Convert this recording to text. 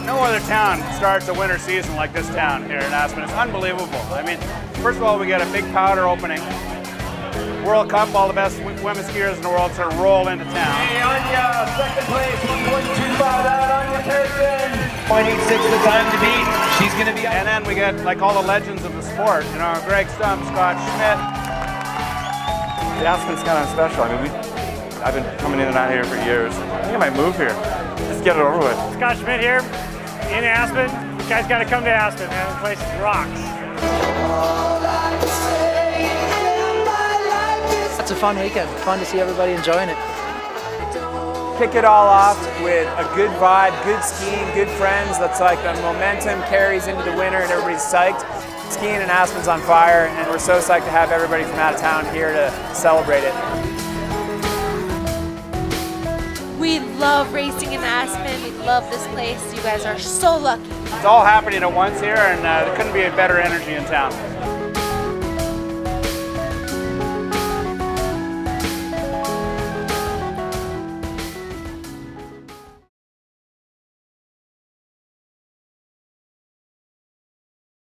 No other town starts a winter season like this town here in Aspen. It's unbelievable. I mean, first of all, we get a big powder opening. World Cup, all the best women skiers in the world sort of roll into town. Hey, Anya, second place, 1.25 out, Anya Pearson. 0.86 the time to beat. She's going to be... And then we get like all the legends of the sport, you know, Greg Stump, Scott Schmidt. The Aspen's kind of special. I mean, I've been coming in and out here for years. I think I might move here. Just get it over with. Scott Schmidt here in Aspen. You guys got to come to Aspen, man. The place rocks. It's a fun weekend. Fun to see everybody enjoying it. Kick it all off with a good vibe, good skiing, good friends. That's like the momentum carries into the winter and everybody's psyched. Skiing in Aspen's on fire, and we're so psyched to have everybody from out of town here to celebrate it. We love racing in Aspen. We love this place. You guys are so lucky. It's all happening at once here, and there couldn't be a better energy in town.